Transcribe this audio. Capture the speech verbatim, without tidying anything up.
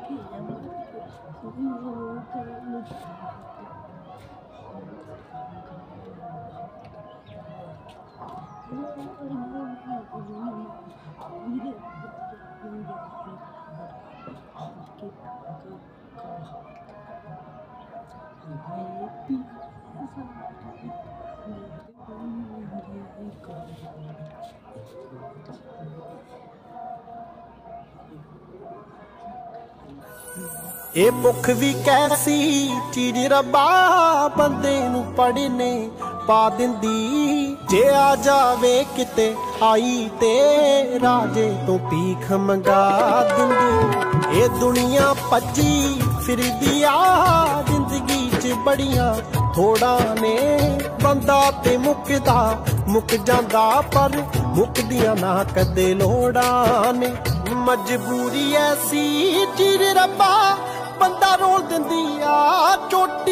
ਇਹ ਭੁੱਖ ਵੀ ਕੈਸੀ ਚੀਜ਼ ਰੱਬਾ ਬੰਦੇ ਨੂੰ ਪੜਨੇ ਪਾ ਦਿੰਦੀ। ਜੇ ਆ ਜਾਵੇ ਕਿਤੇ ਆਈ ਤੇ ਰਾਜੇ ਤੋਂ ਭੀਖ ਮੰਗਾ ਦਿੰਦੀ। ਇਹ ਦੁਨੀਆ ਭੱਜੀ ਫਿਰਦੀ ਆ ਜ਼ਿੰਦਗੀ 'ਚ ਬੜੀਆਂ ਥੋੜਾਂ ਨੇ। ਬੰਦਾ ਤੇ ਮੁੱਕਦਾ ਮੁੱਕ ਜਾਂਦਾ ਪਰ ਮੁੱਕਦੀਆਂ ਨਾ ਕਦੇ ਲੋੜਾਂ ਨੇ। ਮਜਬੂਰੀ ਐਸੀ ਚੀਜ਼ ਰੱਬਾ ਬੰਦਾ ਰੋਲ ਦਿੰਦੀ ਆ। ਚੋਟ